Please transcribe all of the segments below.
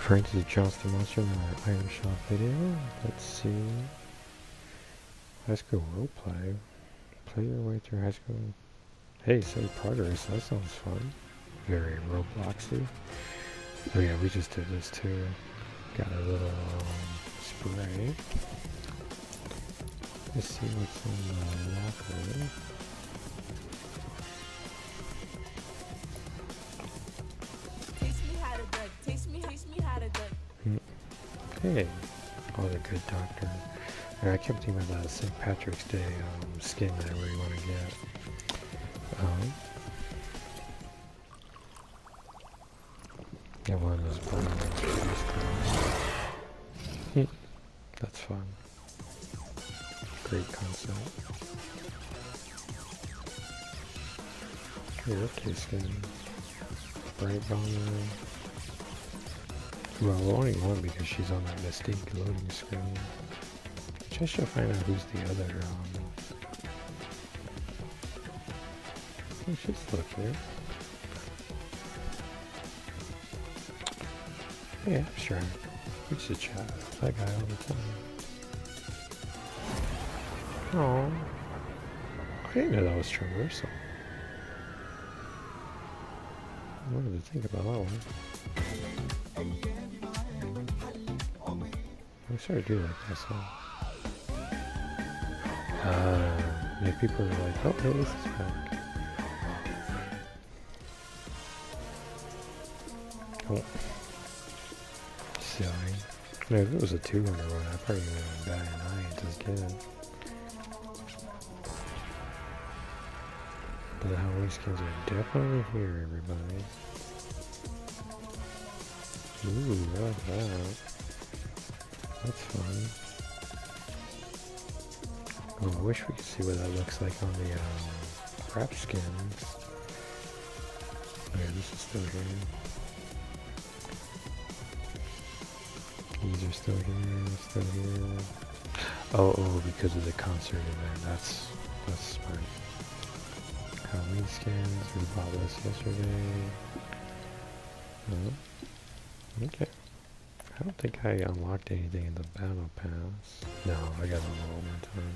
Trying to joust the monster in our item shop video. Let's see. High school roleplay. Play your way through high school. Hey, save progress. That sounds fun. Very Robloxy. Oh yeah, we just did this too. Got a little spray. Let's see what's in the locker. Hey, oh, the good doctor. I kept thinking about that St. Patrick's Day skin that I really want to get. Get one of those brown. That's fun. Great concept. Okay, skin. Bright bomber. Well, only one because she's on that Mystique loading screen. Just to find out who's the other, let's just look here. Yeah, sure. We should chat with that guy all the time. Oh, I didn't know that was traversal. What did I think about that one? I sort of do like that song. Yeah, people are like, oh, hey, this is back. Oh. Silly. No, if it was a 200 one, I probably would have been batting an eye just kidding. But the Halloween skins are definitely here, everybody. Ooh, I like that. That's fun. Oh, I wish we could see what that looks like on the crap skins. Okay, this is still here. These are still here. Oh, because of the concert event. That's smart. Halloween skins. We bought this yesterday. Oh, okay. I don't think I unlocked anything in the battle pass. No, I got them all one time.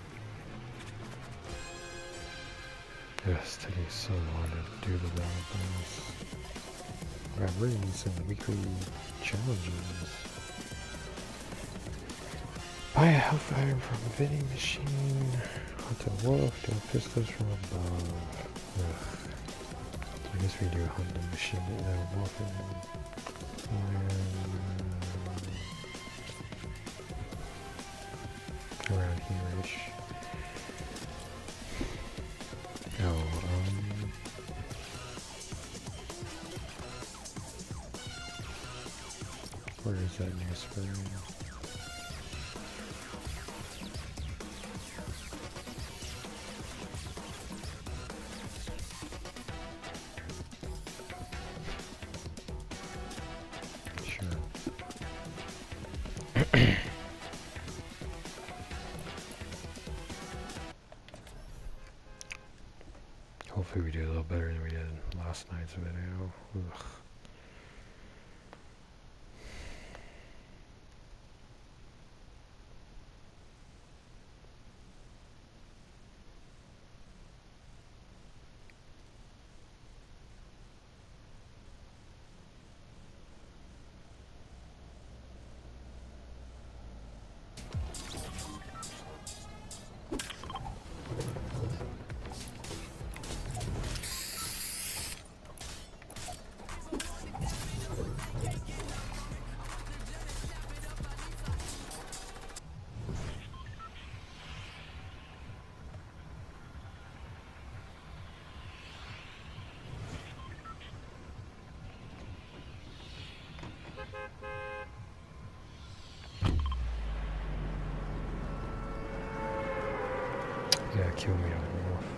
It's taking so long to do the battle pass. I'm reading some weekly challenges. Buy a health item from a vending machine. Hunt a wolf. Do pistols from above. Ugh. I guess we do hunt the machine. Wolf around here-ish. Oh, where is that new spray? Hopefully we do a little better than we did last night's video. Ugh. Yeah, kill me on the wolf.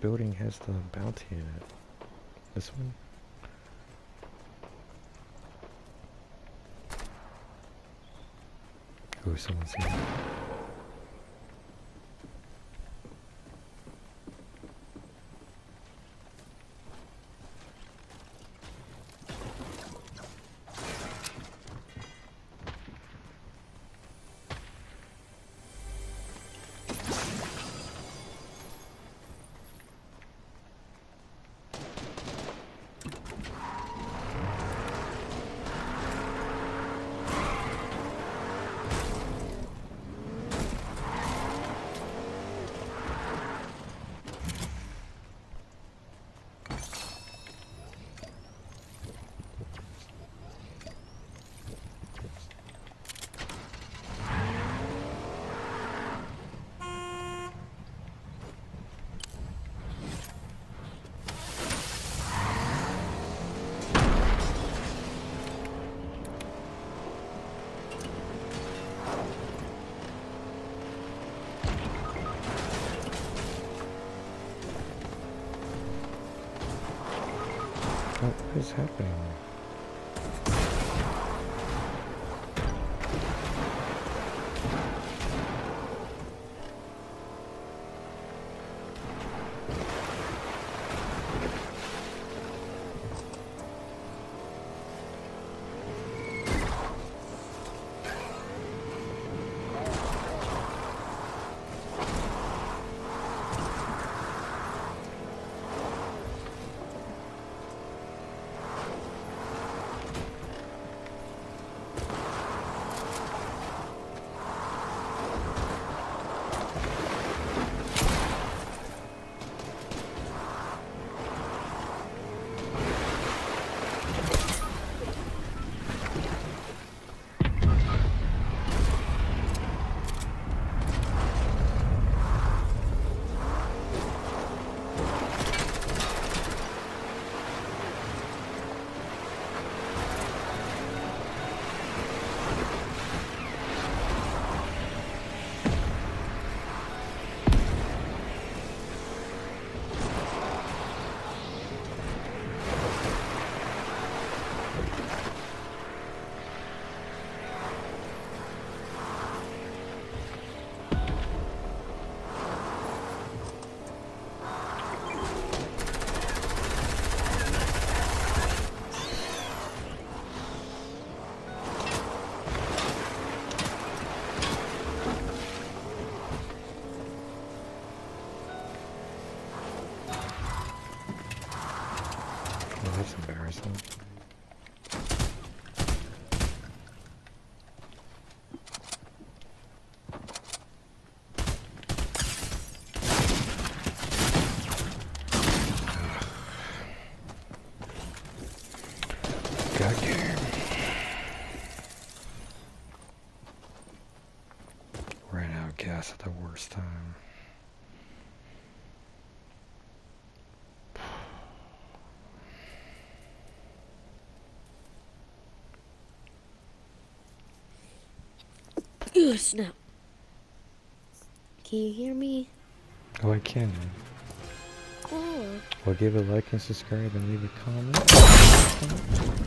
building has the bounty in it? This one? Oh, someone's here. What is happening? Oh, that's embarrassing. Goddamn. Ran out of gas at the worst time. Ugh, snap. Can you hear me? Oh, I can. Oh. Well, give a like and subscribe and leave a comment.